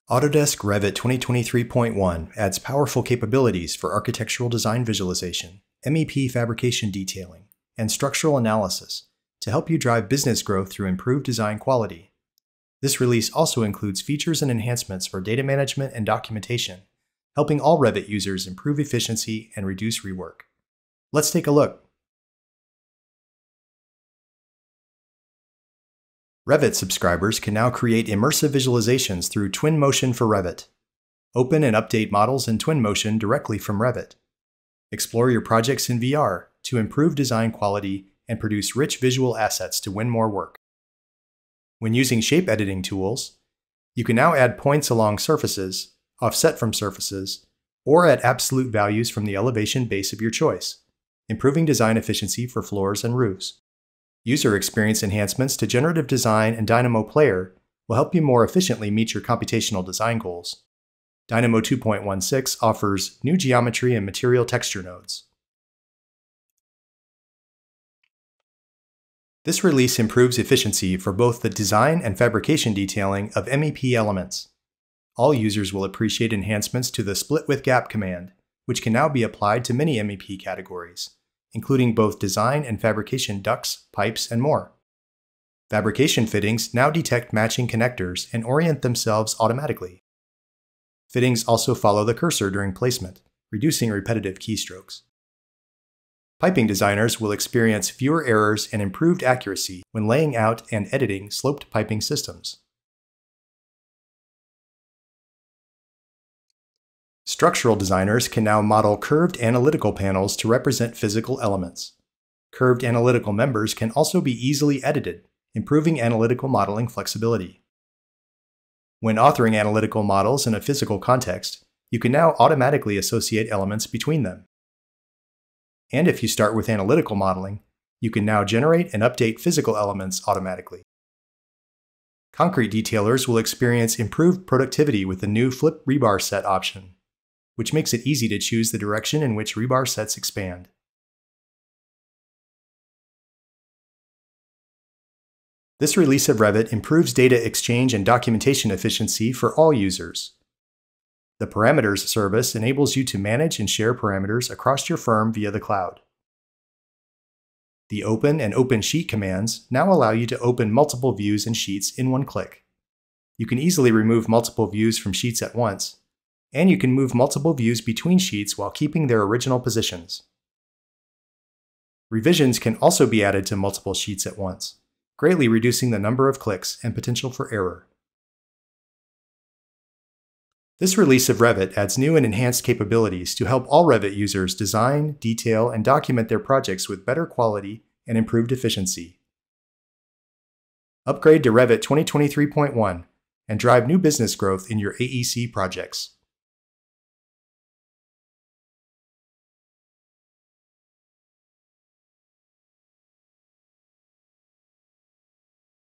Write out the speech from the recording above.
Autodesk Revit 2023.1 adds powerful capabilities for architectural design visualization, MEP fabrication detailing, and structural analysis to help you drive business growth through improved design quality. This release also includes features and enhancements for data management and documentation, helping all Revit users improve efficiency and reduce rework. Let's take a look. Revit subscribers can now create immersive visualizations through Twinmotion for Revit. Open and update models in Twinmotion directly from Revit. Explore your projects in VR to improve design quality and produce rich visual assets to win more work. When using shape editing tools, you can now add points along surfaces, offset from surfaces, or at absolute values from the elevation base of your choice, improving design efficiency for floors and roofs. User experience enhancements to Generative Design and Dynamo Player will help you more efficiently meet your computational design goals. Dynamo 2.16 offers new geometry and material texture nodes. This release improves efficiency for both the design and fabrication detailing of MEP elements. All users will appreciate enhancements to the Split with Gap command, which can now be applied to many MEP categories, including both design and fabrication ducts, pipes, and more. Fabrication fittings now detect matching connectors and orient themselves automatically. Fittings also follow the cursor during placement, reducing repetitive keystrokes. Piping designers will experience fewer errors and improved accuracy when laying out and editing sloped piping systems. Structural designers can now model curved analytical panels to represent physical elements. Curved analytical members can also be easily edited, improving analytical modeling flexibility. When authoring analytical models in a physical context, you can now automatically associate elements between them. And if you start with analytical modeling, you can now generate and update physical elements automatically. Concrete detailers will experience improved productivity with the new Flip Rebar Set option, which makes it easy to choose the direction in which rebar sets expand. This release of Revit improves data exchange and documentation efficiency for all users. The Parameters service enables you to manage and share parameters across your firm via the cloud. The Open and Open Sheet commands now allow you to open multiple views and sheets in one click. You can easily remove multiple views from sheets at once, and you can move multiple views between sheets while keeping their original positions. Revisions can also be added to multiple sheets at once, greatly reducing the number of clicks and potential for error. This release of Revit adds new and enhanced capabilities to help all Revit users design, detail, and document their projects with better quality and improved efficiency. Upgrade to Revit 2023.1 and drive new business growth in your AEC projects.